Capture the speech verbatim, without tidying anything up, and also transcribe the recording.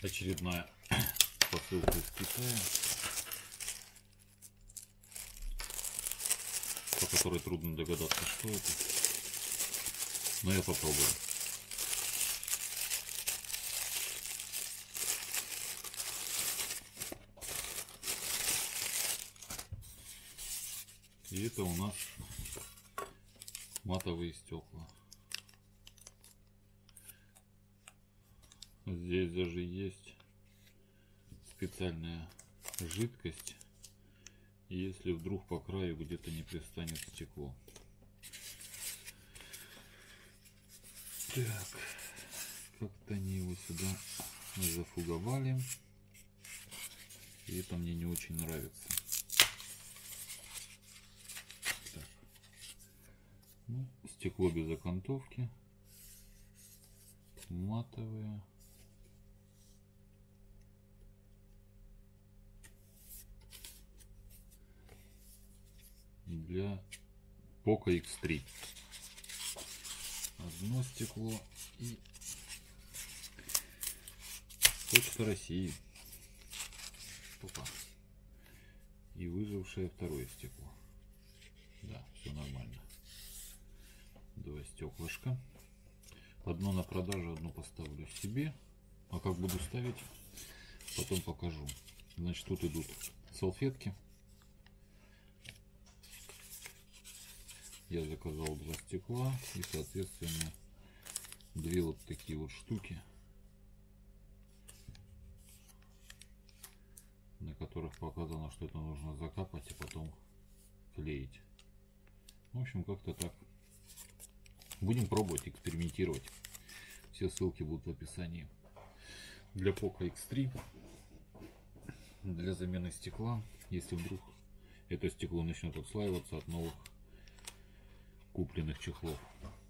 Очередная посылка из Китая, по которой трудно догадаться, что это, но я попробую. И это у нас матовые стекла. Здесь даже есть специальная жидкость, если вдруг по краю где-то не пристанет стекло. Так, как-то они его сюда зафуговали, и это мне не очень нравится. Так. Ну, стекло без окантовки, матовое. Для Poco икс три. Одно стекло и Почта России. Опа. И выжившее второе стекло. Да, все нормально. Два стеклышка. Одно на продажу, одно поставлю себе. А как буду ставить, потом покажу. Значит, тут идут салфетки. Я заказал два стекла и, соответственно, две вот такие вот штуки, на которых показано, что это нужно закапать, а потом клеить. В общем, как-то так. Будем пробовать, экспериментировать. Все ссылки будут в описании. Для Poco икс три, для замены стекла, если вдруг это стекло начнет отслаиваться от новых купленных чехлов.